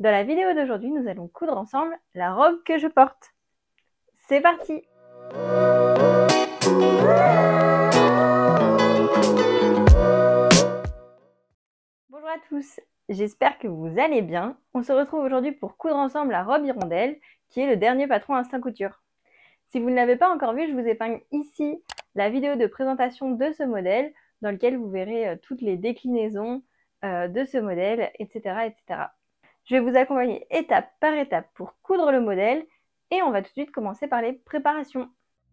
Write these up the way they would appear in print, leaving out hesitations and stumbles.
Dans la vidéo d'aujourd'hui, nous allons coudre ensemble la robe que je porte. C'est parti! Bonjour à tous, j'espère que vous allez bien. On se retrouve aujourd'hui pour coudre ensemble la robe hirondelle, qui est le dernier patron Instinct Couture. Si vous ne l'avez pas encore vu, je vous épingle ici la vidéo de présentation de ce modèle, dans lequel vous verrez toutes les déclinaisons de ce modèle, etc., etc. Je vais vous accompagner étape par étape pour coudre le modèle et on va tout de suite commencer par les préparations.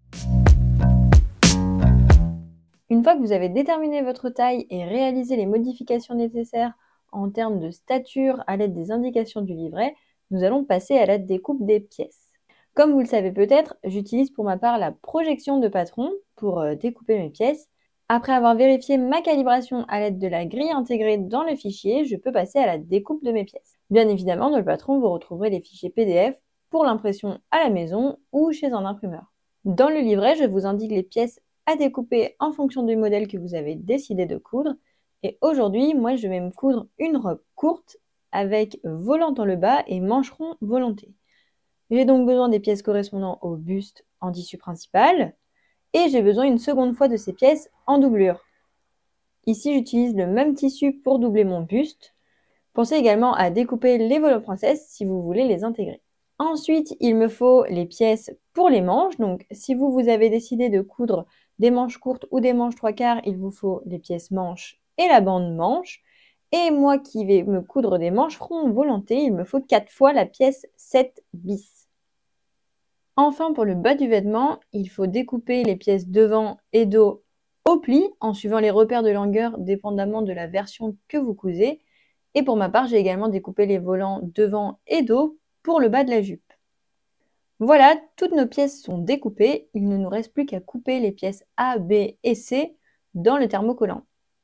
Une fois que vous avez déterminé votre taille et réalisé les modifications nécessaires en termes de stature à l'aide des indications du livret, nous allons passer à la découpe des pièces. Comme vous le savez peut-être, j'utilise pour ma part la projection de patron pour découper mes pièces. Après avoir vérifié ma calibration à l'aide de la grille intégrée dans le fichier, je peux passer à la découpe de mes pièces. Bien évidemment, dans le patron, vous retrouverez les fichiers PDF pour l'impression à la maison ou chez un imprimeur. Dans le livret, je vous indique les pièces à découper en fonction du modèle que vous avez décidé de coudre. Et aujourd'hui, moi, je vais me coudre une robe courte avec volant dans le bas et mancheron volanté. J'ai donc besoin des pièces correspondant au buste en tissu principal. Et j'ai besoin une seconde fois de ces pièces en doublure. Ici, j'utilise le même tissu pour doubler mon buste. Pensez également à découper les volants princesses si vous voulez les intégrer. Ensuite, il me faut les pièces pour les manches. Donc, si vous avez décidé de coudre des manches courtes ou des manches 3/4, il vous faut les pièces manches et la bande manche. Et moi qui vais me coudre des mancherons volantés, il me faut 4 fois la pièce 7 bis. Enfin, pour le bas du vêtement, il faut découper les pièces devant et dos au pli en suivant les repères de longueur dépendamment de la version que vous cousez. Et pour ma part, j'ai également découpé les volants devant et dos pour le bas de la jupe. Voilà, toutes nos pièces sont découpées. Il ne nous reste plus qu'à couper les pièces A, B et C dans le thermocollant.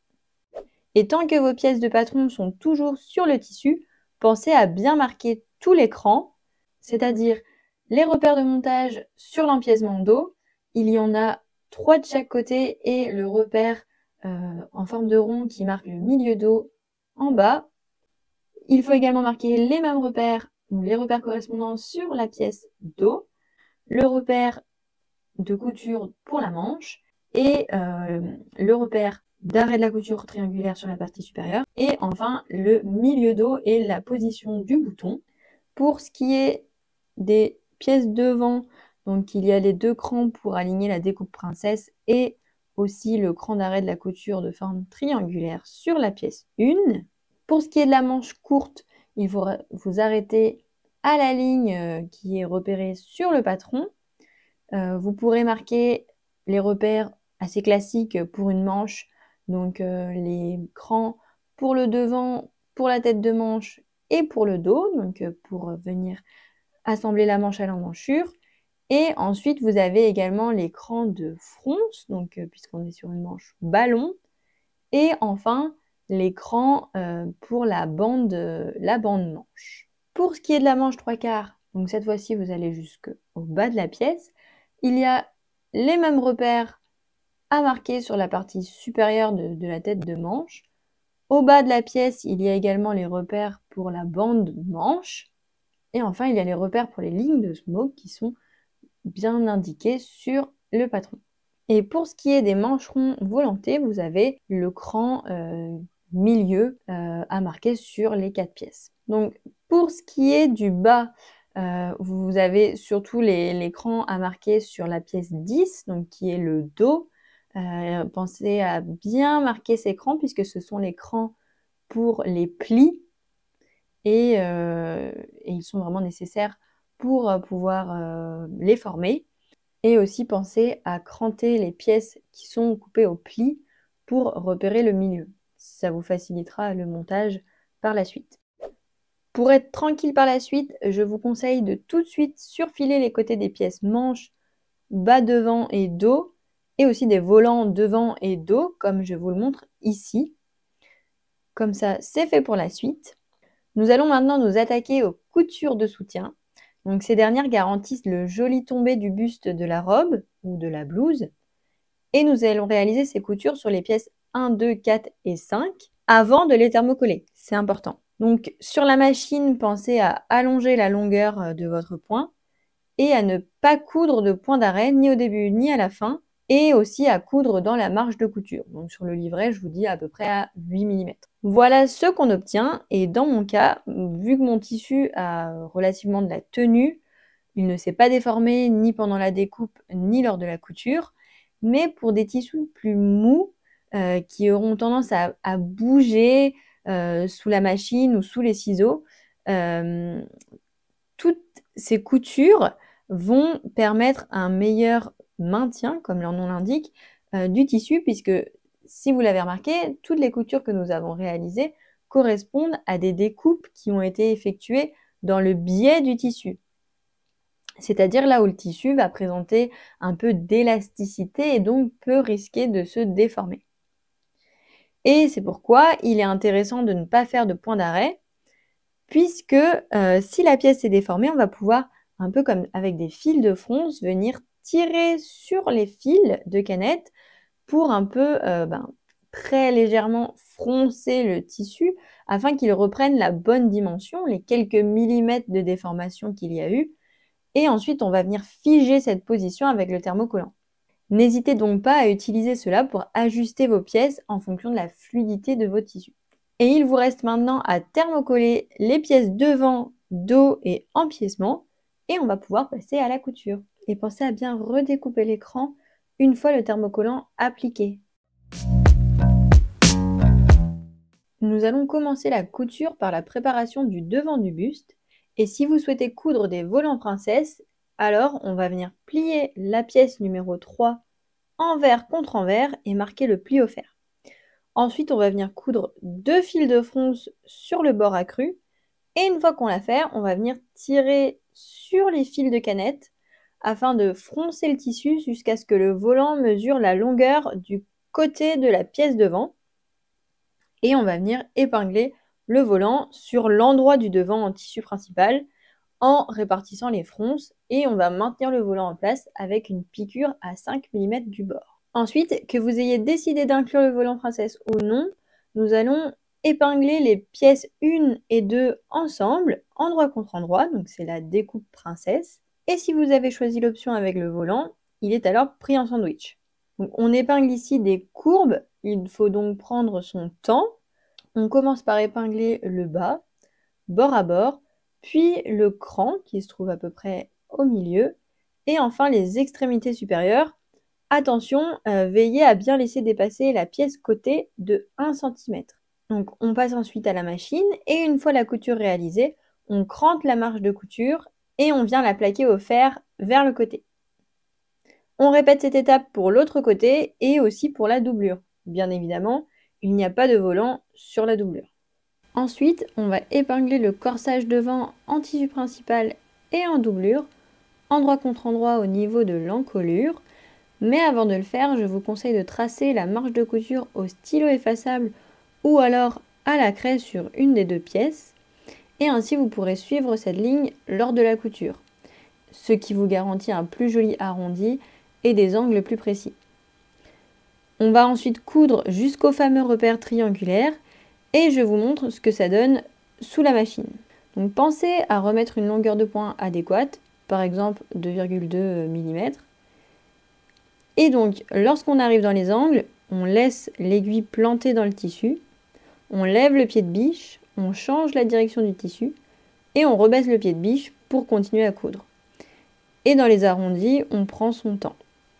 Et tant que vos pièces de patron sont toujours sur le tissu, pensez à bien marquer tout l'écran, c'est-à-dire les repères de montage sur l'empiècement dos. Il y en a 3 de chaque côté et le repère en forme de rond qui marque le milieu dos en bas. Il faut également marquer les mêmes repères, les repères correspondants sur la pièce dos, le repère de couture pour la manche et le repère d'arrêt de la couture triangulaire sur la partie supérieure et enfin le milieu dos et la position du bouton. Pour ce qui est des pièces devant, donc il y a les 2 crans pour aligner la découpe princesse et aussi le cran d'arrêt de la couture de forme triangulaire sur la pièce 1. Pour ce qui est de la manche courte, il faut vous arrêter à la ligne qui est repérée sur le patron. Vous pourrez marquer les repères assez classiques pour une manche, donc les crans pour le devant, pour la tête de manche et pour le dos, donc pour venir assembler la manche à l'emmanchure. Et ensuite, vous avez également les crans de fronce, donc puisqu'on est sur une manche ballon. Et enfin, les crans pour la bande manche. Pour ce qui est de la manche 3/4, donc cette fois-ci, vous allez jusqu'au bas de la pièce. Il y a les mêmes repères à marquer sur la partie supérieure de la tête de manche. Au bas de la pièce, il y a également les repères pour la bande manche. Et enfin, il y a les repères pour les lignes de smoke qui sont bien indiquées sur le patron. Et pour ce qui est des mancherons volantés, vous avez le cran milieu à marquer sur les 4 pièces. Donc, pour ce qui est du bas, vous avez surtout les crans à marquer sur la pièce 10, donc qui est le dos. Pensez à bien marquer ces crans puisque ce sont les crans pour les plis et ils sont vraiment nécessaires pour pouvoir les former. Et aussi pensez à cranter les pièces qui sont coupées au pli pour repérer le milieu. Ça vous facilitera le montage par la suite. Pour être tranquille par la suite, je vous conseille de tout de suite surfiler les côtés des pièces manches, bas devant et dos, et aussi des volants devant et dos, comme je vous le montre ici. Comme ça, c'est fait pour la suite. Nous allons maintenant nous attaquer aux coutures de soutien. Donc ces dernières garantissent le joli tombé du buste de la robe ou de la blouse. Et nous allons réaliser ces coutures sur les pièces 1, 2, 4 et 5 avant de les thermocoller. C'est important. Donc sur la machine, pensez à allonger la longueur de votre point et à ne pas coudre de point d'arrêt ni au début ni à la fin, et aussi à coudre dans la marge de couture. Donc sur le livret, je vous dis à peu près à 8 mm. Voilà ce qu'on obtient, et dans mon cas, vu que mon tissu a relativement de la tenue, il ne s'est pas déformé ni pendant la découpe ni lors de la couture, mais pour des tissus plus mous, qui auront tendance à bouger sous la machine ou sous les ciseaux, toutes ces coutures vont permettre un meilleur maintien, comme leur nom l'indique, du tissu, puisque si vous l'avez remarqué, toutes les coutures que nous avons réalisées correspondent à des découpes qui ont été effectuées dans le biais du tissu. C'est-à-dire là où le tissu va présenter un peu d'élasticité et donc peut risquer de se déformer. Et c'est pourquoi il est intéressant de ne pas faire de point d'arrêt, puisque si la pièce est déformée, on va pouvoir, un peu comme avec des fils de fronce, venir tirer sur les fils de canette pour un peu très légèrement froncer le tissu afin qu'il reprenne la bonne dimension, les quelques millimètres de déformation qu'il y a eu. Et ensuite, on va venir figer cette position avec le thermocollant. N'hésitez donc pas à utiliser cela pour ajuster vos pièces en fonction de la fluidité de vos tissus. Et il vous reste maintenant à thermocoller les pièces devant, dos et empiècement, et on va pouvoir passer à la couture. Et pensez à bien redécouper l'écran une fois le thermocollant appliqué. Nous allons commencer la couture par la préparation du devant du buste, et si vous souhaitez coudre des volants princesses, alors on va venir plier la pièce numéro 3 envers contre envers et marquer le pli au fer. Ensuite, on va venir coudre 2 fils de fronce sur le bord accru, et une fois qu'on l'a fait, on va venir tirer sur les fils de canette afin de froncer le tissu jusqu'à ce que le volant mesure la longueur du côté de la pièce devant. Et on va venir épingler le volant sur l'endroit du devant en tissu principal en répartissant les fronces, et on va maintenir le volant en place avec une piqûre à 5 mm du bord. Ensuite, que vous ayez décidé d'inclure le volant princesse ou non, nous allons épingler les pièces 1 et 2 ensemble, endroit contre endroit, donc c'est la découpe princesse. Et si vous avez choisi l'option avec le volant, il est alors pris en sandwich. Donc on épingle ici des courbes, il faut donc prendre son temps. On commence par épingler le bas, bord à bord, puis le cran qui se trouve à peu près au milieu, et enfin les extrémités supérieures. Attention, veillez à bien laisser dépasser la pièce côté de 1 cm. Donc on passe ensuite à la machine, et une fois la couture réalisée, on crante la marge de couture et on vient la plaquer au fer vers le côté. On répète cette étape pour l'autre côté et aussi pour la doublure. Bien évidemment, il n'y a pas de volant sur la doublure. Ensuite, on va épingler le corsage devant en tissu principal et en doublure, endroit contre endroit au niveau de l'encolure. Mais avant de le faire, je vous conseille de tracer la marge de couture au stylo effaçable ou alors à la craie sur une des deux pièces. Et ainsi, vous pourrez suivre cette ligne lors de la couture, ce qui vous garantit un plus joli arrondi et des angles plus précis. On va ensuite coudre jusqu'au fameux repère triangulaire, et je vous montre ce que ça donne sous la machine. Donc pensez à remettre une longueur de point adéquate, par exemple 2,2 mm. Et donc lorsqu'on arrive dans les angles, on laisse l'aiguille plantée dans le tissu, on lève le pied de biche, on change la direction du tissu et on rebaisse le pied de biche pour continuer à coudre. Et dans les arrondis, on prend son temps.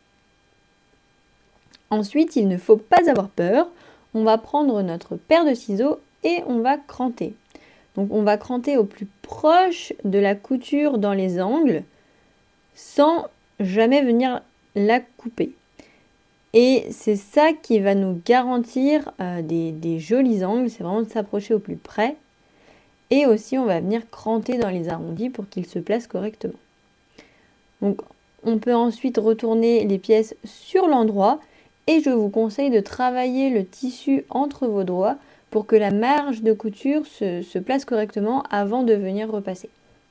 Ensuite, il ne faut pas avoir peur. On va prendre notre paire de ciseaux et on va cranter. Donc on va cranter au plus proche de la couture dans les angles sans jamais venir la couper. Et c'est ça qui va nous garantir des jolis angles, c'est vraiment de s'approcher au plus près. Et aussi on va venir cranter dans les arrondis pour qu'ils se placent correctement. Donc on peut ensuite retourner les pièces sur l'endroit. Et je vous conseille de travailler le tissu entre vos doigts pour que la marge de couture se place correctement avant de venir repasser.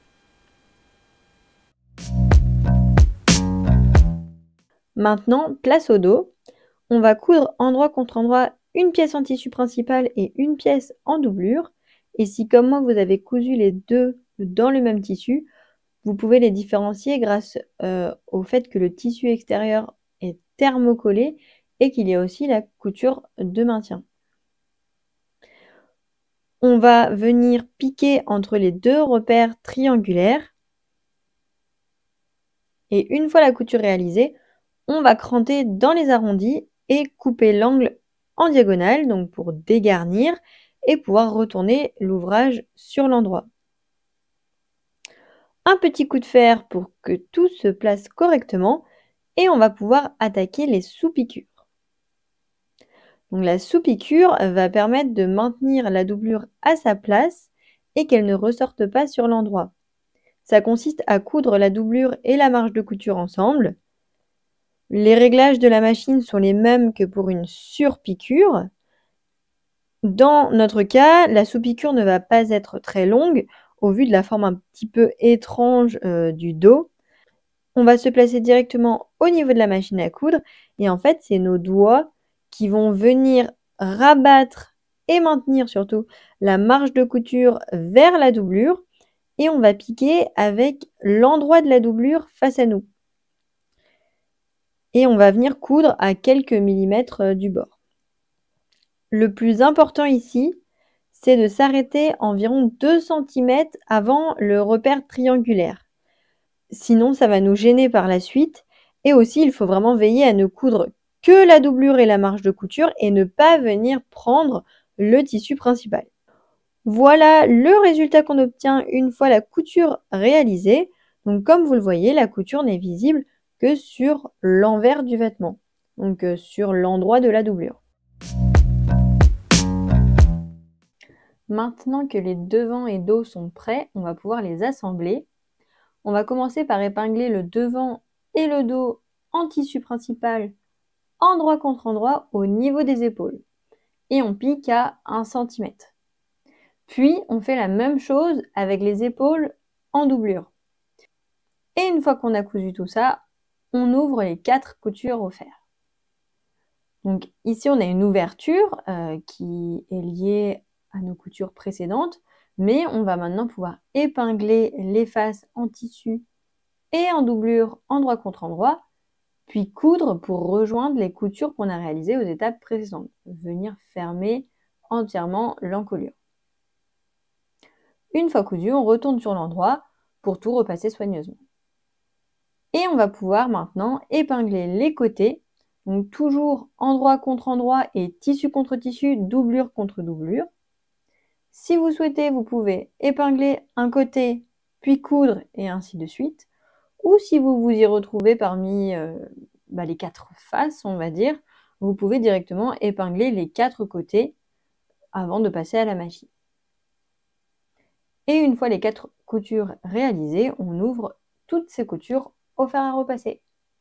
Maintenant, place au dos. On va coudre endroit contre endroit une pièce en tissu principal et une pièce en doublure. Et si comme moi vous avez cousu les deux dans le même tissu, vous pouvez les différencier grâce au fait que le tissu extérieur est thermocollé et qu'il y a aussi la couture de maintien. On va venir piquer entre les deux repères triangulaires. Et une fois la couture réalisée, on va cranter dans les arrondis et couper l'angle en diagonale, donc pour dégarnir et pouvoir retourner l'ouvrage sur l'endroit. Un petit coup de fer pour que tout se place correctement et on va pouvoir attaquer les sous-piqûres. Donc la sous-piqûre va permettre de maintenir la doublure à sa place et qu'elle ne ressorte pas sur l'endroit. Ça consiste à coudre la doublure et la marge de couture ensemble. Les réglages de la machine sont les mêmes que pour une surpiqûre. Dans notre cas, la sous-piqûre ne va pas être très longue au vu de la forme un petit peu étrange du dos. On va se placer directement au niveau de la machine à coudre et en fait, c'est nos doigts qui vont venir rabattre et maintenir surtout la marge de couture vers la doublure et on va piquer avec l'endroit de la doublure face à nous. Et on va venir coudre à quelques millimètres du bord. Le plus important ici, c'est de s'arrêter environ 2 cm avant le repère triangulaire. Sinon, ça va nous gêner par la suite. Et aussi, il faut vraiment veiller à ne coudre que la doublure et la marge de couture et ne pas venir prendre le tissu principal. Voilà le résultat qu'on obtient une fois la couture réalisée. Donc comme vous le voyez, la couture n'est visible que sur l'envers du vêtement, donc sur l'endroit de la doublure. Maintenant que les devants et dos sont prêts, on va pouvoir les assembler. On va commencer par épingler le devant et le dos en tissu principal, endroit contre endroit, au niveau des épaules. Et on pique à 1 cm. Puis, on fait la même chose avec les épaules en doublure. Et une fois qu'on a cousu tout ça, on ouvre les 4 coutures au fer. Donc ici, on a une ouverture qui est liée à nos coutures précédentes, mais on va maintenant pouvoir épingler les faces en tissu et en doublure endroit contre endroit, puis coudre pour rejoindre les coutures qu'on a réalisées aux étapes précédentes. Venir fermer entièrement l'encolure. Une fois cousu, on retourne sur l'endroit pour tout repasser soigneusement. Et on va pouvoir maintenant épingler les côtés, donc toujours endroit contre endroit et tissu contre tissu, doublure contre doublure. Si vous souhaitez, vous pouvez épingler un côté, puis coudre et ainsi de suite. Ou si vous vous y retrouvez parmi les 4 faces, on va dire, vous pouvez directement épingler les 4 côtés avant de passer à la machine. Et une fois les 4 coutures réalisées, on ouvre toutes ces coutures au fer à repasser.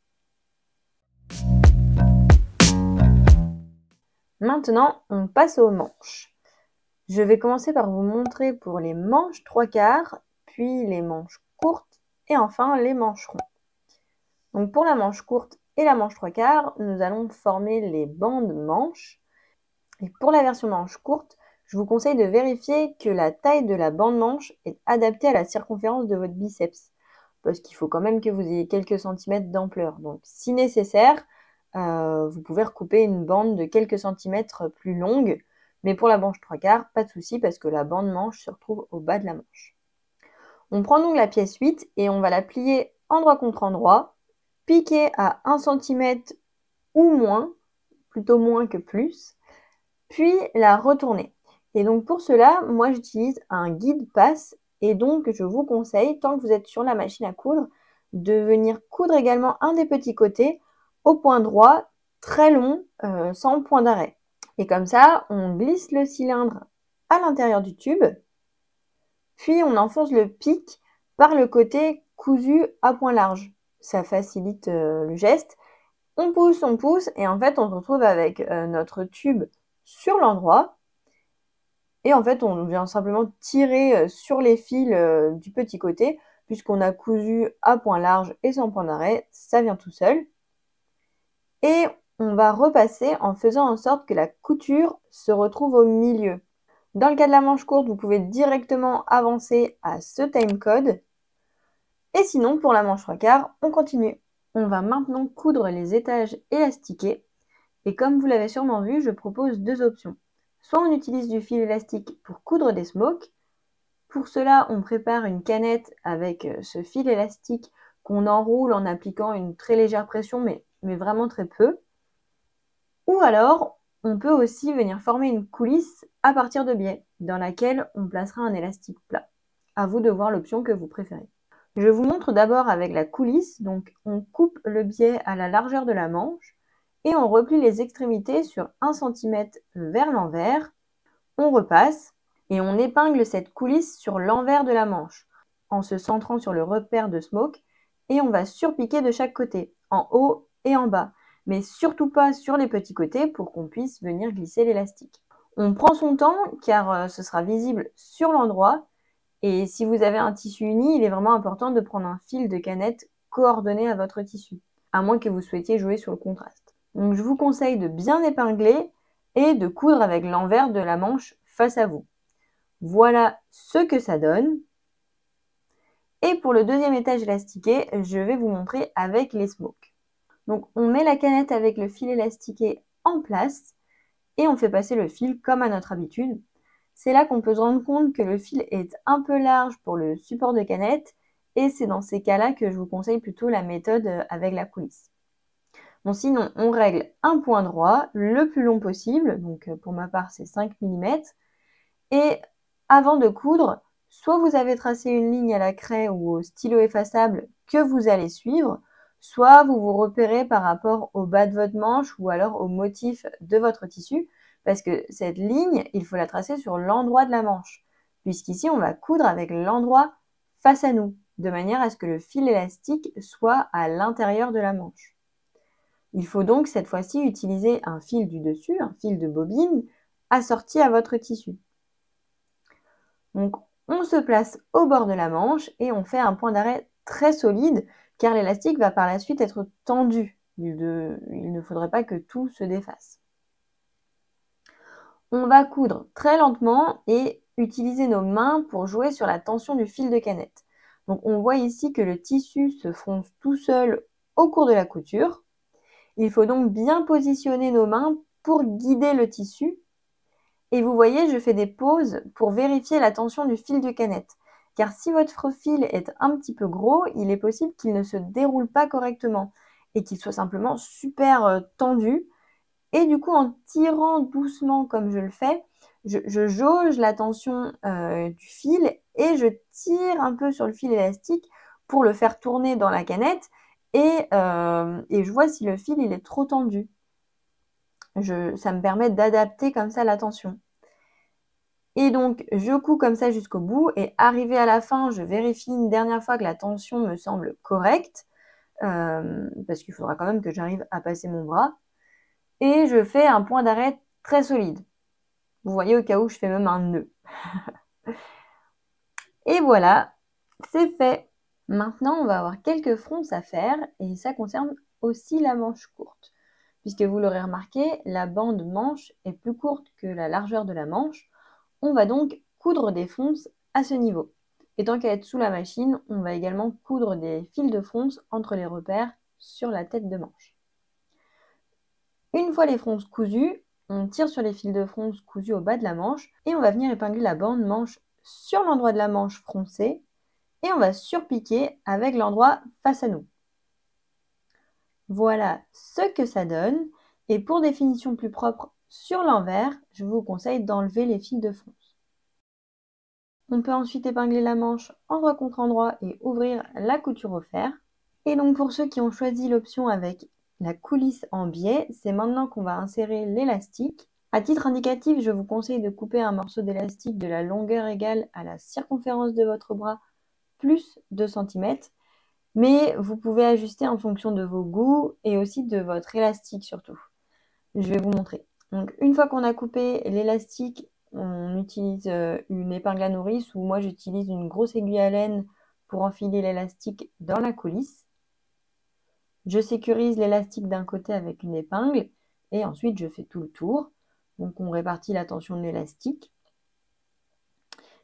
Maintenant, on passe aux manches. Je vais commencer par vous montrer pour les manches 3/4, puis les manches courtes et enfin les manches rondes. Donc pour la manche courte et la manche 3/4, nous allons former les bandes manches. Et pour la version manche courte, je vous conseille de vérifier que la taille de la bande manche est adaptée à la circonférence de votre biceps. Parce qu'il faut quand même que vous ayez quelques centimètres d'ampleur. Donc si nécessaire, vous pouvez recouper une bande de quelques centimètres plus longue. Mais pour la manche 3/4, pas de souci parce que la bande manche se retrouve au bas de la manche. On prend donc la pièce 8 et on va la plier endroit contre endroit, piquer à 1 cm ou moins, plutôt moins que plus, puis la retourner. Et donc pour cela, moi j'utilise un guide-passe et donc je vous conseille, tant que vous êtes sur la machine à coudre, de venir coudre également un des petits côtés au point droit, très long, sans point d'arrêt. Et comme ça, on glisse le cylindre à l'intérieur du tube, puis on enfonce le pic par le côté cousu à point large. Ça facilite le geste. On pousse, et en fait on se retrouve avec notre tube sur l'endroit. Et en fait, on vient simplement tirer sur les fils du petit côté, puisqu'on a cousu à point large et sans point d'arrêt, ça vient tout seul. Et on va repasser en faisant en sorte que la couture se retrouve au milieu. Dans le cas de la manche courte, vous pouvez directement avancer à ce timecode. Et sinon, pour la manche 3/4, on continue. On va maintenant coudre les étages élastiqués. Et comme vous l'avez sûrement vu, je propose deux options. Soit on utilise du fil élastique pour coudre des smokes. Pour cela, on prépare une canette avec ce fil élastique qu'on enroule en appliquant une très légère pression, mais vraiment très peu. Ou alors, on peut aussi venir former une coulisse à partir de biais, dans laquelle on placera un élastique plat. À vous de voir l'option que vous préférez. Je vous montre d'abord avec la coulisse. Donc, on coupe le biais à la largeur de la manche et on replie les extrémités sur 1 cm vers l'envers. On repasse et on épingle cette coulisse sur l'envers de la manche en se centrant sur le repère de smoke et on va surpiquer de chaque côté, en haut et en bas, mais surtout pas sur les petits côtés pour qu'on puisse venir glisser l'élastique. On prend son temps car ce sera visible sur l'endroit et si vous avez un tissu uni, il est vraiment important de prendre un fil de canette coordonné à votre tissu, à moins que vous souhaitiez jouer sur le contraste. Donc je vous conseille de bien épingler et de coudre avec l'envers de la manche face à vous. Voilà ce que ça donne. Et pour le deuxième étage élastiqué, je vais vous montrer avec les smokes. Donc on met la canette avec le fil élastiqué en place et on fait passer le fil comme à notre habitude. C'est là qu'on peut se rendre compte que le fil est un peu large pour le support de canette et c'est dans ces cas-là que je vous conseille plutôt la méthode avec la coulisse. Bon, sinon, on règle un point droit, le plus long possible, donc pour ma part c'est 5 mm, et avant de coudre, soit vous avez tracé une ligne à la craie ou au stylo effaçable que vous allez suivre, soit vous vous repérez par rapport au bas de votre manche ou alors au motif de votre tissu, parce que cette ligne, il faut la tracer sur l'endroit de la manche, puisqu'ici on va coudre avec l'endroit face à nous, de manière à ce que le fil élastique soit à l'intérieur de la manche. Il faut donc cette fois-ci utiliser un fil du dessus, un fil de bobine, assorti à votre tissu. Donc on se place au bord de la manche et on fait un point d'arrêt très solide car l'élastique va par la suite être tendu. Il ne faudrait pas que tout se défasse. On va coudre très lentement et utiliser nos mains pour jouer sur la tension du fil de canette. Donc on voit ici que le tissu se fronce tout seul au cours de la couture. Il faut donc bien positionner nos mains pour guider le tissu. Et vous voyez, je fais des pauses pour vérifier la tension du fil de canette. Car si votre fil est un petit peu gros, il est possible qu'il ne se déroule pas correctement et qu'il soit simplement super tendu. Et du coup, en tirant doucement comme je le fais, je jauge la tension du fil et je tire un peu sur le fil élastique pour le faire tourner dans la canette et je vois si le fil il est trop tendu. Ça me permet d'adapter comme ça la tension. Et donc, je couds comme ça jusqu'au bout et arrivé à la fin, je vérifie une dernière fois que la tension me semble correcte parce qu'il faudra quand même que j'arrive à passer mon bras. Et je fais un point d'arrêt très solide. Vous voyez, au cas où je fais même un nœud. Et voilà, c'est fait. Maintenant, on va avoir quelques fronces à faire et ça concerne aussi la manche courte. Puisque vous l'aurez remarqué, la bande manche est plus courte que la largeur de la manche. On va donc coudre des fronces à ce niveau. Et tant qu'à être sous la machine, on va également coudre des fils de fronce entre les repères sur la tête de manche. Une fois les fronces cousues, on tire sur les fils de fronce cousus au bas de la manche et on va venir épingler la bande manche sur l'endroit de la manche froncée et on va surpiquer avec l'endroit face à nous. Voilà ce que ça donne et pour des finitions plus propres sur l'envers, je vous conseille d'enlever les fils de fronce. On peut ensuite épingler la manche endroit contre endroit et ouvrir la couture au fer. Et donc pour ceux qui ont choisi l'option avec la coulisse en biais, c'est maintenant qu'on va insérer l'élastique. À titre indicatif, je vous conseille de couper un morceau d'élastique de la longueur égale à la circonférence de votre bras plus 2 cm, mais vous pouvez ajuster en fonction de vos goûts et aussi de votre élastique surtout. Je vais vous montrer. Donc une fois qu'on a coupé l'élastique, on utilise une épingle à nourrice ou moi j'utilise une grosse aiguille à laine pour enfiler l'élastique dans la coulisse. Je sécurise l'élastique d'un côté avec une épingle et ensuite je fais tout le tour. Donc on répartit la tension de l'élastique.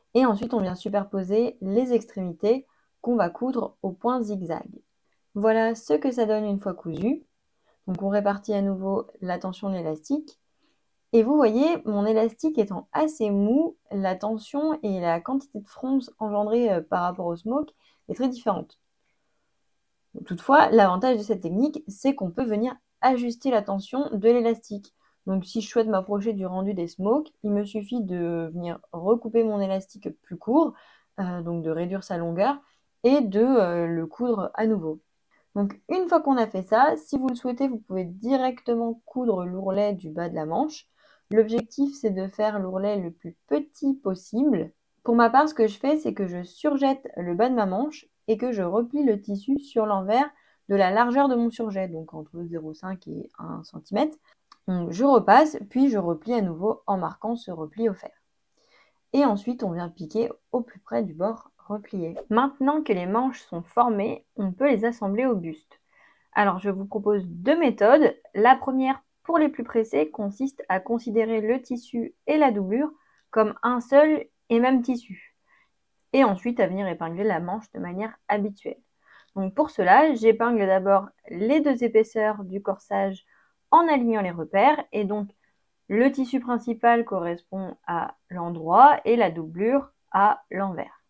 Et ensuite, on vient superposer les extrémités qu'on va coudre au point zigzag. Voilà ce que ça donne une fois cousu. Donc on répartit à nouveau la tension de l'élastique. Et vous voyez, mon élastique étant assez mou, la tension et la quantité de fronce engendrée par rapport au smoke est très différente. Toutefois, l'avantage de cette technique, c'est qu'on peut venir ajuster la tension de l'élastique. Donc si je souhaite m'approcher du rendu des smokes, il me suffit de venir recouper mon élastique plus court, donc de réduire sa longueur, et de le coudre à nouveau. Donc une fois qu'on a fait ça, si vous le souhaitez, vous pouvez directement coudre l'ourlet du bas de la manche. L'objectif, c'est de faire l'ourlet le plus petit possible. Pour ma part, ce que je fais, c'est que je surjette le bas de ma manche et que je replie le tissu sur l'envers de la largeur de mon surjet, donc entre 0,5 et 1 cm. Donc je repasse, puis je replie à nouveau en marquant ce repli au fer. Et ensuite, on vient piquer au plus près du bord replié. Maintenant que les manches sont formées, on peut les assembler au buste. Alors, je vous propose deux méthodes. La première, pour les plus pressés, consiste à considérer le tissu et la doublure comme un seul et même tissu. Et ensuite, à venir épingler la manche de manière habituelle. Donc pour cela, j'épingle d'abord les deux épaisseurs du corsage en alignant les repères. Et donc, le tissu principal correspond à l'endroit et la doublure à l'envers.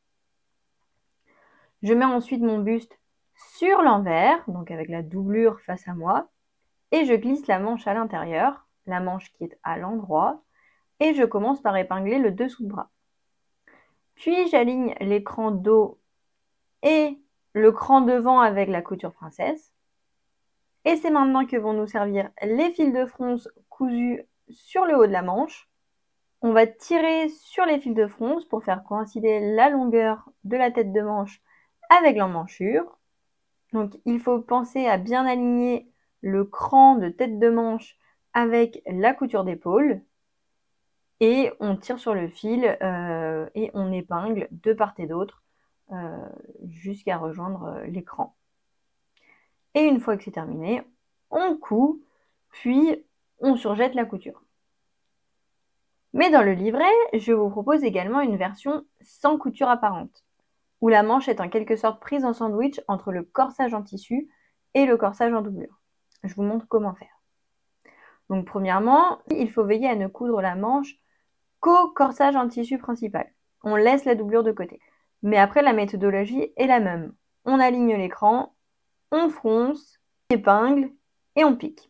Je mets ensuite mon buste sur l'envers, donc avec la doublure face à moi, et je glisse la manche à l'intérieur, la manche qui est à l'endroit, et je commence par épingler le dessous de bras. Puis j'aligne l'écran dos et le cran devant avec la couture princesse. Et c'est maintenant que vont nous servir les fils de fronce cousus sur le haut de la manche. On va tirer sur les fils de fronce pour faire coïncider la longueur de la tête de manche avec l'emmanchure. Donc il faut penser à bien aligner le cran de tête de manche avec la couture d'épaule. Et on tire sur le fil et on épingle de part et d'autre jusqu'à rejoindre l'écran. Et une fois que c'est terminé, on coud, puis on surjette la couture. Mais dans le livret, je vous propose également une version sans couture apparente, où la manche est en quelque sorte prise en sandwich entre le corsage en tissu et le corsage en doublure. Je vous montre comment faire. Donc premièrement, il faut veiller à ne coudre la manche qu'au corsage en tissu principal. On laisse la doublure de côté. Mais après, la méthodologie est la même. On aligne l'écran, on fronce, on épingle et on pique.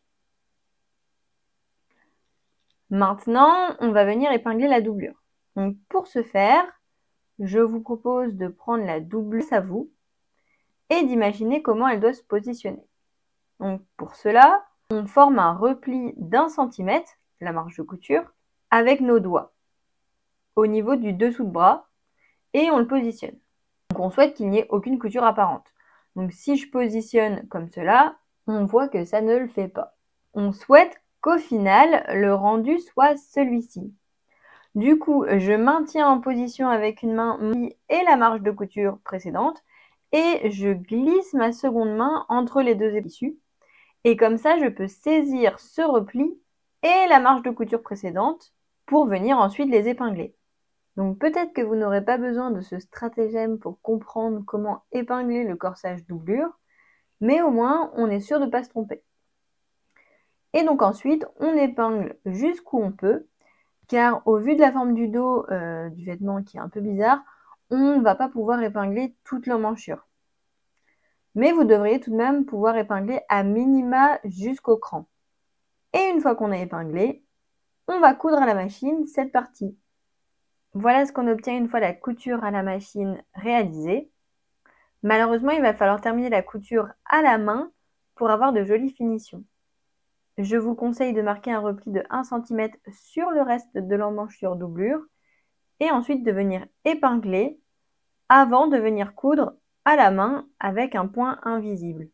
Maintenant, on va venir épingler la doublure. Donc pour ce faire, je vous propose de prendre la doublure à vous et d'imaginer comment elle doit se positionner. Donc pour cela, on forme un repli d'1 cm, la marge de couture, avec nos doigts au niveau du dessous de bras et on le positionne. Donc on souhaite qu'il n'y ait aucune couture apparente. Donc si je positionne comme cela, on voit que ça ne le fait pas. On souhaite qu'au final, le rendu soit celui-ci. Du coup, je maintiens en position avec une main et la marge de couture précédente et je glisse ma seconde main entre les deux tissus. Et comme ça, je peux saisir ce repli et la marge de couture précédente pour venir ensuite les épingler. Donc peut-être que vous n'aurez pas besoin de ce stratagème pour comprendre comment épingler le corsage doublure, mais au moins on est sûr de ne pas se tromper. Et donc ensuite, on épingle jusqu'où on peut, car au vu de la forme du dos du vêtement qui est un peu bizarre, on ne va pas pouvoir épingler toute l'emmanchure. Mais vous devriez tout de même pouvoir épingler à minima jusqu'au cran. Et une fois qu'on a épinglé, on va coudre à la machine cette partie. Voilà ce qu'on obtient une fois la couture à la machine réalisée. Malheureusement, il va falloir terminer la couture à la main pour avoir de jolies finitions. Je vous conseille de marquer un repli de 1 cm sur le reste de l'emmanchure doublure et ensuite de venir épingler avant de venir coudre à la main avec un point invisible.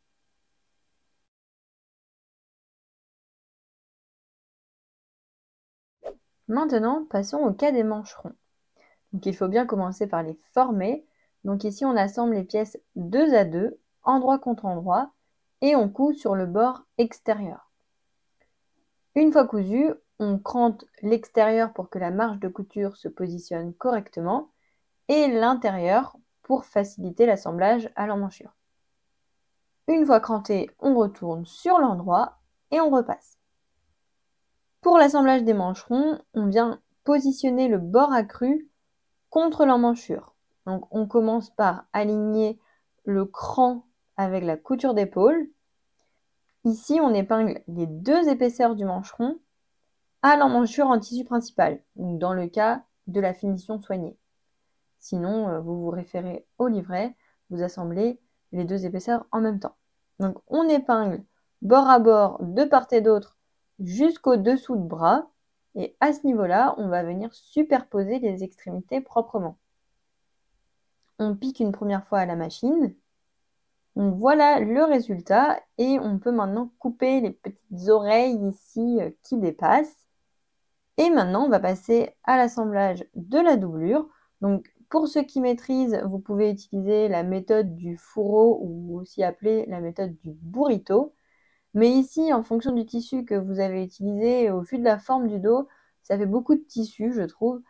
Maintenant, passons au cas des mancherons. Donc il faut bien commencer par les former. Donc ici, on assemble les pièces 2 à 2, endroit contre endroit, et on coud sur le bord extérieur. Une fois cousu, on crante l'extérieur pour que la marge de couture se positionne correctement et l'intérieur pour faciliter l'assemblage à l'emmanchure. Une fois cranté, on retourne sur l'endroit et on repasse. Pour l'assemblage des mancherons, on vient positionner le bord accru contre l'emmanchure. Donc on commence par aligner le cran avec la couture d'épaule. Ici, on épingle les deux épaisseurs du mancheron à l'emmanchure en tissu principal, donc dans le cas de la finition soignée. Sinon, vous vous référez au livret, vous assemblez les deux épaisseurs en même temps. Donc on épingle bord à bord, de part et d'autre, jusqu'au dessous de bras. Et à ce niveau-là, on va venir superposer les extrémités proprement. On pique une première fois à la machine. Donc voilà le résultat et on peut maintenant couper les petites oreilles ici qui dépassent. Et maintenant, on va passer à l'assemblage de la doublure. Donc pour ceux qui maîtrisent, vous pouvez utiliser la méthode du fourreau ou aussi appelée la méthode du burrito. Mais ici, en fonction du tissu que vous avez utilisé, au vu de la forme du dos, ça fait beaucoup de tissu, je trouve.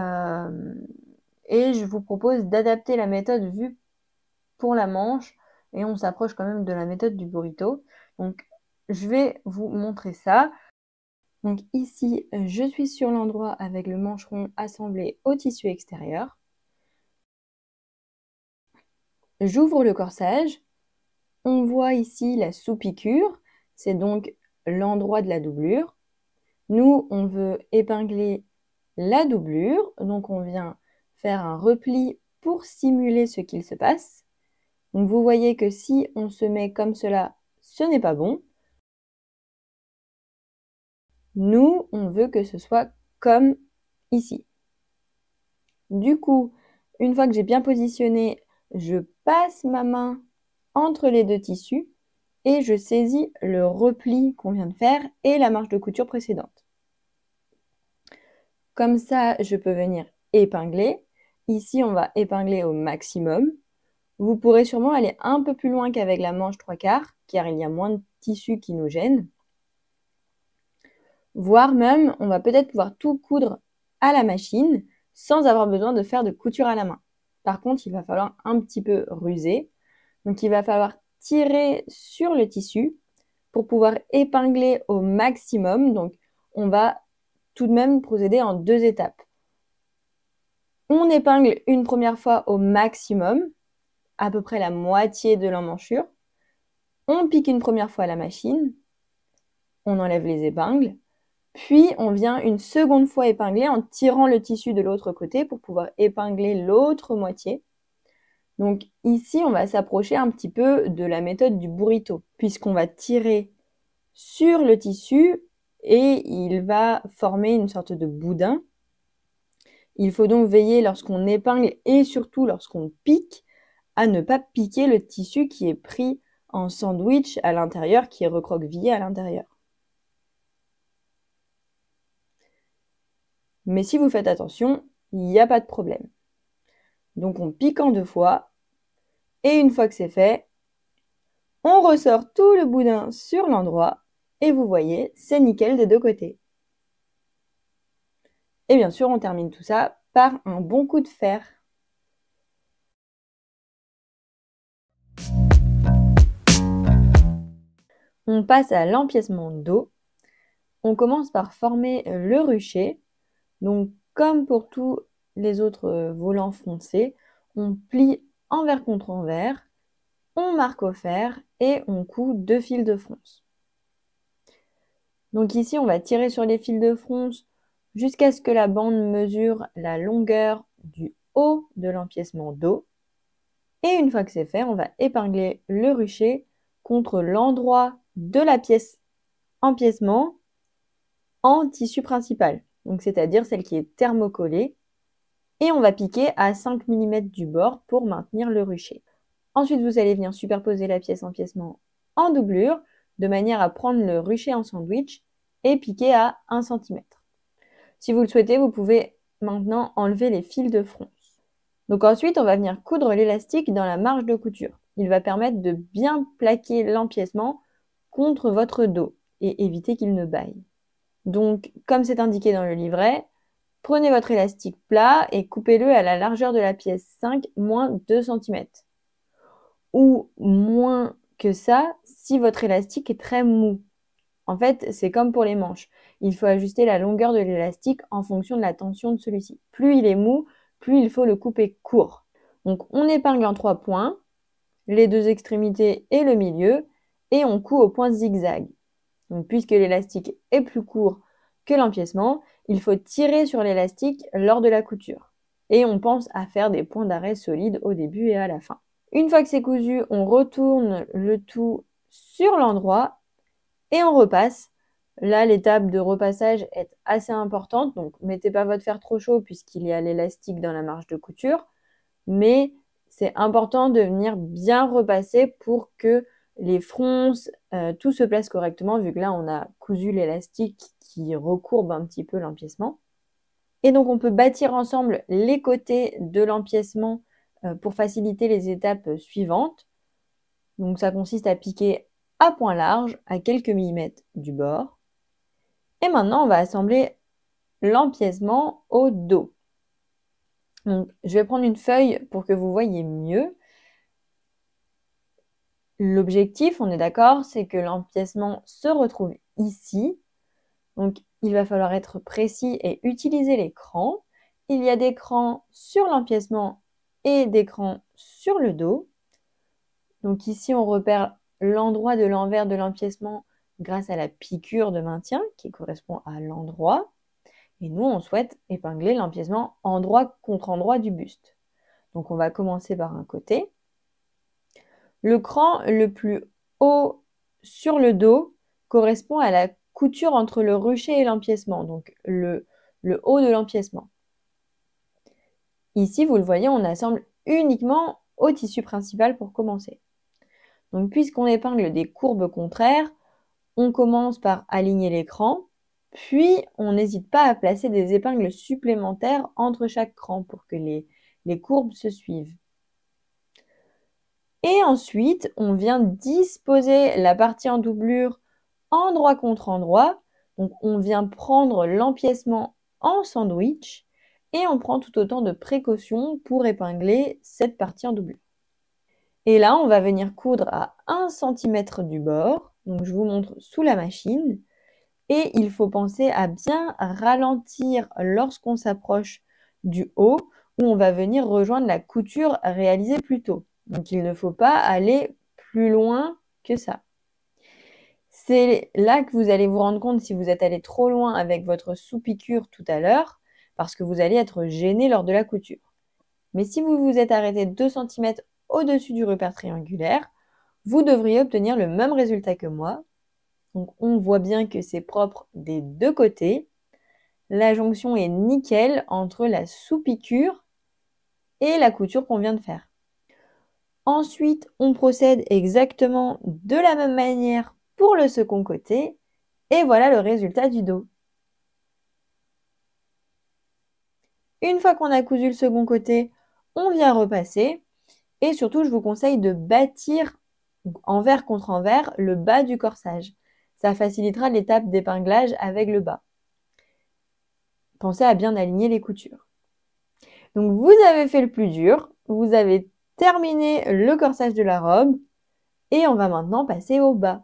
Et je vous propose d'adapter la méthode vue pour la manche. Et on s'approche quand même de la méthode du burrito. Donc, je vais vous montrer ça. Donc ici, je suis sur l'endroit avec le mancheron assemblé au tissu extérieur. J'ouvre le corsage. On voit ici la sous-piqûre. C'est donc l'endroit de la doublure. Nous, on veut épingler la doublure. Donc on vient faire un repli pour simuler ce qu'il se passe. Donc vous voyez que si on se met comme cela, ce n'est pas bon. Nous, on veut que ce soit comme ici. Du coup, une fois que j'ai bien positionné, je passe ma main entre les deux tissus et je saisis le repli qu'on vient de faire et la marge de couture précédente. Comme ça, je peux venir épingler. Ici, on va épingler au maximum. Vous pourrez sûrement aller un peu plus loin qu'avec la manche 3/4, car il y a moins de tissu qui nous gêne. Voire même, on va peut-être pouvoir tout coudre à la machine sans avoir besoin de faire de couture à la main. Par contre, il va falloir un petit peu ruser. Donc, il va falloir tirer sur le tissu pour pouvoir épingler au maximum. Donc, on va tout de même procéder en 2 étapes. On épingle une première fois au maximum, à peu près la moitié de l'emmanchure. On pique une première fois à la machine. On enlève les épingles. Puis, on vient une seconde fois épingler en tirant le tissu de l'autre côté pour pouvoir épingler l'autre moitié. Donc ici, on va s'approcher un petit peu de la méthode du burrito, puisqu'on va tirer sur le tissu et il va former une sorte de boudin. Il faut donc veiller lorsqu'on épingle et surtout lorsqu'on pique à ne pas piquer le tissu qui est pris en sandwich à l'intérieur, qui est recroquevillé à l'intérieur. Mais si vous faites attention, il n'y a pas de problème. Donc on pique en 2 fois, et une fois que c'est fait, on ressort tout le boudin sur l'endroit, et vous voyez, c'est nickel des 2 côtés. Et bien sûr, on termine tout ça par un bon coup de fer. On passe à l'empiècement dos. On commence par former le rucher. Donc, comme pour tous les autres volants foncés, on plie envers contre envers, on marque au fer et on coud 2 fils de fronce. Donc ici, on va tirer sur les fils de fronce jusqu'à ce que la bande mesure la longueur du haut de l'empiècement dos. Et une fois que c'est fait, on va épingler le rucher contre l'endroit de la pièce empiècement en tissu principal, donc c'est-à-dire celle qui est thermocollée, et on va piquer à 5 mm du bord pour maintenir le rucher. Ensuite, vous allez venir superposer la pièce empiècement en doublure, de manière à prendre le rucher en sandwich et piquer à 1 cm. Si vous le souhaitez, vous pouvez maintenant enlever les fils de fronce. Donc ensuite, on va venir coudre l'élastique dans la marge de couture. Il va permettre de bien plaquer l'empiècement contre votre dos et éviter qu'il ne baille. Donc, comme c'est indiqué dans le livret, prenez votre élastique plat et coupez-le à la largeur de la pièce 5, moins 2 cm. Ou moins que ça si votre élastique est très mou. En fait, c'est comme pour les manches. Il faut ajuster la longueur de l'élastique en fonction de la tension de celui-ci. Plus il est mou, plus il faut le couper court. Donc on épingle en 3 points, les 2 extrémités et le milieu, et on coud au point zigzag. Donc puisque l'élastique est plus court que l'empiècement, il faut tirer sur l'élastique lors de la couture. Et on pense à faire des points d'arrêt solides au début et à la fin. Une fois que c'est cousu, on retourne le tout sur l'endroit et on repasse. Là, l'étape de repassage est assez importante, donc mettez pas votre fer trop chaud puisqu'il y a l'élastique dans la marge de couture, mais c'est important de venir bien repasser pour que les fronces, tout se place correctement, vu que là, on a cousu l'élastique qui recourbe un petit peu l'empiècement. Et donc, on peut bâtir ensemble les côtés de l'empiècement pour faciliter les étapes suivantes. Donc, ça consiste à piquer à point large, à quelques millimètres du bord. Et maintenant, on va assembler l'empiècement au dos. Donc, je vais prendre une feuille pour que vous voyez mieux. L'objectif, on est d'accord, c'est que l'empiècement se retrouve ici. Donc, il va falloir être précis et utiliser les crans. Il y a des crans sur l'empiècement et des crans sur le dos. Donc ici, on repère l'endroit de l'envers de l'empiècement grâce à la piqûre de maintien qui correspond à l'endroit. Et nous, on souhaite épingler l'empiècement endroit contre endroit du buste. Donc on va commencer par un côté. Le cran le plus haut sur le dos correspond à la couture entre le rucher et l'empiècement, donc le haut de l'empiècement. Ici, vous le voyez, on assemble uniquement au tissu principal pour commencer. Donc puisqu'on épingle des courbes contraires, on commence par aligner les crans, puis on n'hésite pas à placer des épingles supplémentaires entre chaque cran pour que les courbes se suivent. Et ensuite, on vient disposer la partie en doublure endroit contre endroit. Donc on vient prendre l'empiècement en sandwich et on prend tout autant de précautions pour épingler cette partie en doublure. Et là, on va venir coudre à 1 cm du bord. Donc je vous montre sous la machine. Et il faut penser à bien ralentir lorsqu'on s'approche du haut où on va venir rejoindre la couture réalisée plus tôt. Donc il ne faut pas aller plus loin que ça. C'est là que vous allez vous rendre compte si vous êtes allé trop loin avec votre sous-piqûre tout à l'heure, parce que vous allez être gêné lors de la couture. Mais si vous vous êtes arrêté 2 cm au-dessus du repère triangulaire, vous devriez obtenir le même résultat que moi. Donc on voit bien que c'est propre des deux côtés. La jonction est nickel entre la sous-piqûre et la couture qu'on vient de faire. Ensuite, on procède exactement de la même manière pour le second côté. Et voilà le résultat du dos. Une fois qu'on a cousu le second côté, on vient repasser. Et surtout, je vous conseille de bâtir envers contre envers le bas du corsage. Ça facilitera l'étape d'épinglage avec le bas. Pensez à bien aligner les coutures. Donc vous avez fait le plus dur, vous avez terminé le corsage de la robe et on va maintenant passer au bas.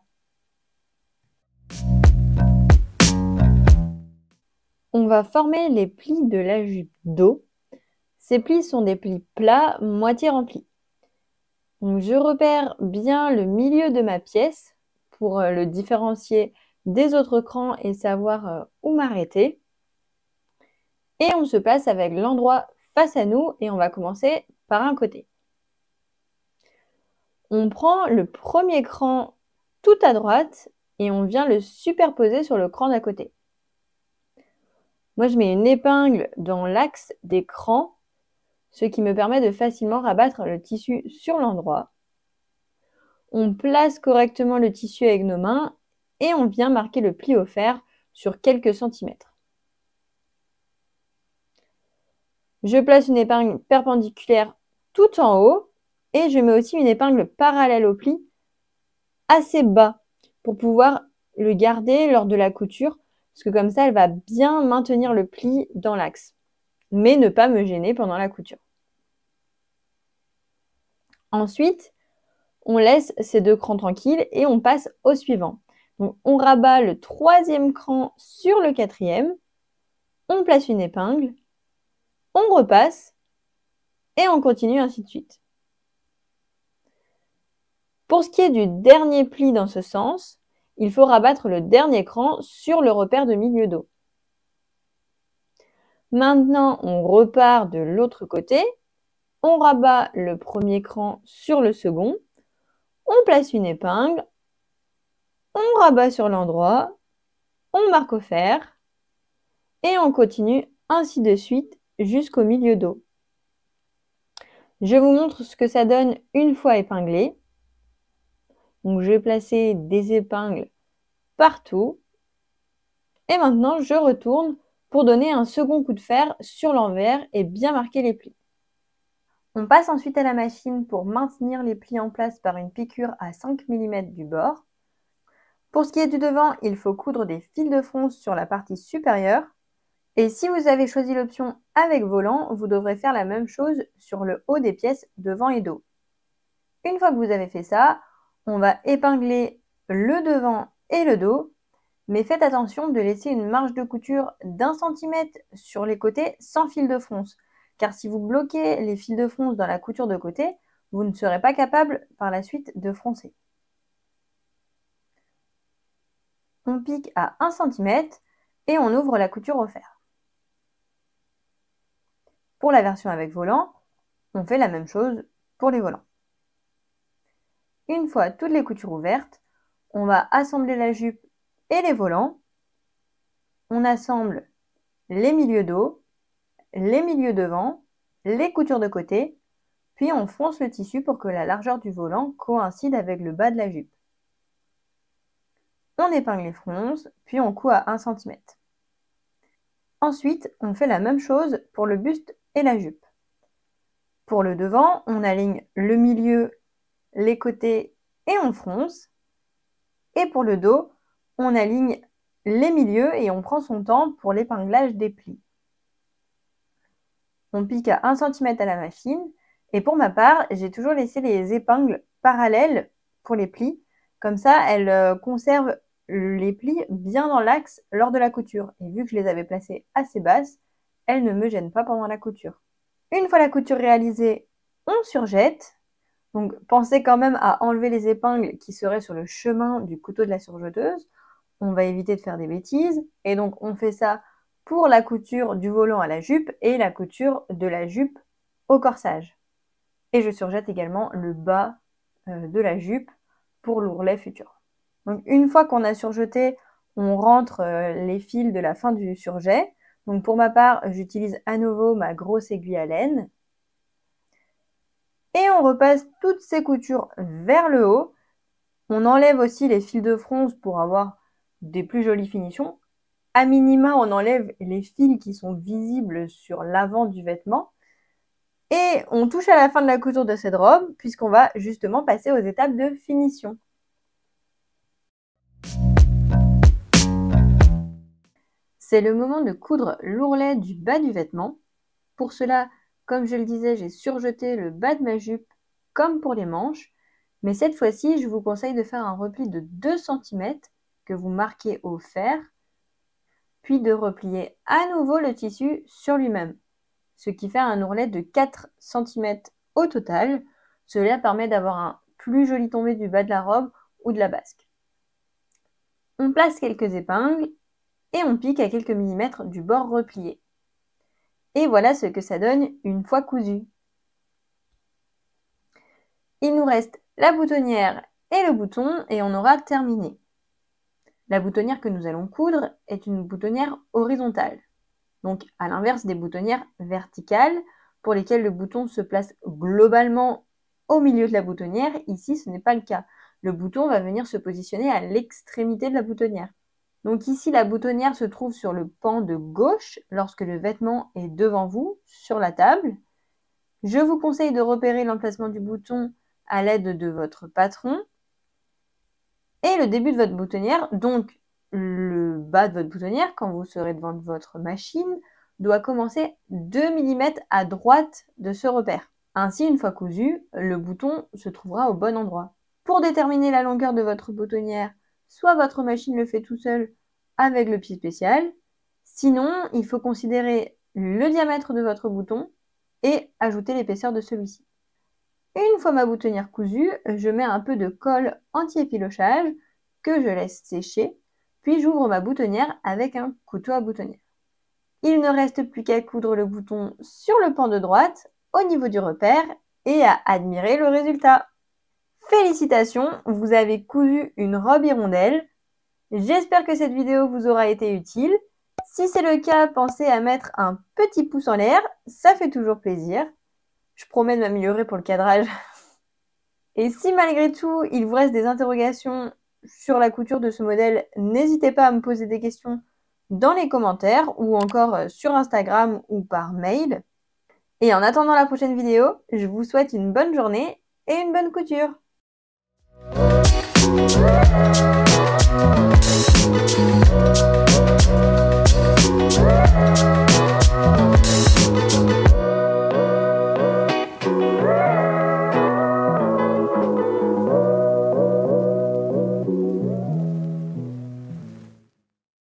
On va former les plis de la jupe dos. Ces plis sont des plis plats, moitié remplis. Donc je repère bien le milieu de ma pièce pour le différencier des autres crans et savoir où m'arrêter. Et on se place avec l'endroit face à nous et on va commencer par un côté. On prend le premier cran tout à droite et on vient le superposer sur le cran d'à côté. Moi, je mets une épingle dans l'axe des crans, ce qui me permet de facilement rabattre le tissu sur l'endroit. On place correctement le tissu avec nos mains et on vient marquer le pli au fer sur quelques centimètres. Je place une épingle perpendiculaire tout en haut et je mets aussi une épingle parallèle au pli assez bas pour pouvoir le garder lors de la couture parce que comme ça, elle va bien maintenir le pli dans l'axe, mais ne pas me gêner pendant la couture. Ensuite, on laisse ces 2 crans tranquilles et on passe au suivant. Donc, on rabat le 3e cran sur le 4e, on place une épingle, on repasse et on continue ainsi de suite. Pour ce qui est du dernier pli dans ce sens, il faut rabattre le dernier cran sur le repère de milieu dos. Maintenant, on repart de l'autre côté, on rabat le premier cran sur le second, on place une épingle, on rabat sur l'endroit, on marque au fer et on continue ainsi de suite jusqu'au milieu dos. Je vous montre ce que ça donne une fois épinglé. Donc, je vais placer des épingles partout. Et maintenant, je retourne pour donner un second coup de fer sur l'envers et bien marquer les plis. On passe ensuite à la machine pour maintenir les plis en place par une piqûre à 5 mm du bord. Pour ce qui est du devant, il faut coudre des fils de fronce sur la partie supérieure. Et si vous avez choisi l'option avec volant, vous devrez faire la même chose sur le haut des pièces devant et dos. Une fois que vous avez fait ça, on va épingler le devant et le dos, mais faites attention de laisser une marge de couture d'1 cm sur les côtés sans fil de fronce, car si vous bloquez les fils de fronce dans la couture de côté, vous ne serez pas capable par la suite de froncer. On pique à 1 cm et on ouvre la couture au fer. Pour la version avec volant, on fait la même chose pour les volants. Une fois toutes les coutures ouvertes, on va assembler la jupe et les volants. On assemble les milieux dos, les milieux devant, les coutures de côté, puis on fronce le tissu pour que la largeur du volant coïncide avec le bas de la jupe. On épingle les fronces, puis on coud à 1 cm. Ensuite, on fait la même chose pour le buste et la jupe. Pour le devant, on aligne le milieu, les côtés et on fronce. Et pour le dos, on aligne les milieux et on prend son temps pour l'épinglage des plis. On pique à 1 cm à la machine et pour ma part, j'ai toujours laissé les épingles parallèles pour les plis. Comme ça, elles conservent les plis bien dans l'axe lors de la couture. Et vu que je les avais placées assez basses, elles ne me gênent pas pendant la couture. Une fois la couture réalisée, on surjette. Donc pensez quand même à enlever les épingles qui seraient sur le chemin du couteau de la surjeteuse. On va éviter de faire des bêtises. Et donc on fait ça pour la couture du volant à la jupe et la couture de la jupe au corsage. Et je surjette également le bas de la jupe pour l'ourlet futur. Donc une fois qu'on a surjeté, on rentre les fils de la fin du surjet. Donc pour ma part, j'utilise à nouveau ma grosse aiguille à laine. Et on repasse toutes ces coutures vers le haut. On enlève aussi les fils de fronce pour avoir des plus jolies finitions. À minima, on enlève les fils qui sont visibles sur l'avant du vêtement. Et on touche à la fin de la couture de cette robe puisqu'on va justement passer aux étapes de finition. C'est le moment de coudre l'ourlet du bas du vêtement. Pour cela, comme je le disais, j'ai surjeté le bas de ma jupe comme pour les manches. Mais cette fois-ci, je vous conseille de faire un repli de 2 cm que vous marquez au fer, puis de replier à nouveau le tissu sur lui-même, ce qui fait un ourlet de 4 cm au total. Cela permet d'avoir un plus joli tombé du bas de la robe ou de la basque. On place quelques épingles et on pique à quelques millimètres du bord replié. Et voilà ce que ça donne une fois cousu. Il nous reste la boutonnière et le bouton et on aura terminé. La boutonnière que nous allons coudre est une boutonnière horizontale, donc à l'inverse des boutonnières verticales pour lesquelles le bouton se place globalement au milieu de la boutonnière. Ici, ce n'est pas le cas. Le bouton va venir se positionner à l'extrémité de la boutonnière. Donc ici, la boutonnière se trouve sur le pan de gauche lorsque le vêtement est devant vous, sur la table. Je vous conseille de repérer l'emplacement du bouton à l'aide de votre patron. Et le début de votre boutonnière, donc le bas de votre boutonnière, quand vous serez devant votre machine, doit commencer 2 mm à droite de ce repère. Ainsi, une fois cousu, le bouton se trouvera au bon endroit. Pour déterminer la longueur de votre boutonnière, soit votre machine le fait tout seul avec le pied spécial, sinon il faut considérer le diamètre de votre bouton et ajouter l'épaisseur de celui-ci. Une fois ma boutonnière cousue, je mets un peu de colle anti-effilochage que je laisse sécher, puis j'ouvre ma boutonnière avec un couteau à boutonnière. Il ne reste plus qu'à coudre le bouton sur le pan de droite, au niveau du repère, et à admirer le résultat. Félicitations, vous avez cousu une robe hirondelle. J'espère que cette vidéo vous aura été utile. Si c'est le cas, pensez à mettre un petit pouce en l'air, ça fait toujours plaisir. Je promets de m'améliorer pour le cadrage. Et si malgré tout, il vous reste des interrogations sur la couture de ce modèle, n'hésitez pas à me poser des questions dans les commentaires ou encore sur Instagram ou par mail. Et en attendant la prochaine vidéo, je vous souhaite une bonne journée et une bonne couture.